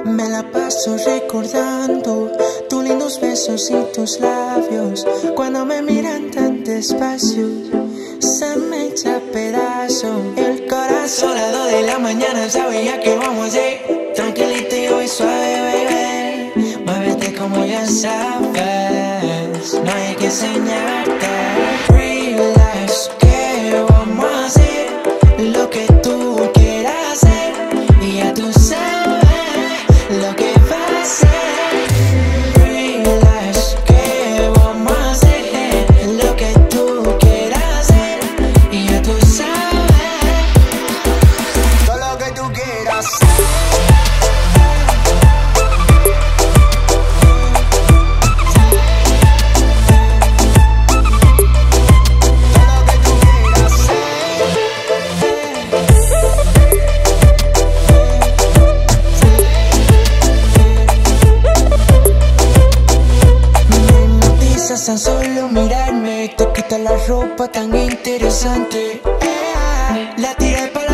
Me la paso recordando tus lindos besos y tus labios. Cuando me miran tan despacio, se me echa pedazo el corazón. A las 2 de la mañana sabía que vamos a hacer tranquilito y hoy suave, baby. Muévete como ya sabes, no hay que enseñarte. Relax, que vamos a hacer lo que tú quieras hacer y ya tú sabes lo que va a ser. Relax, que vamos a hacer lo que tú quieras hacer y ya tú sabes todo lo que tú quieras hacer. Tan solo mirarme, te quita la ropa tan interesante. La tiré para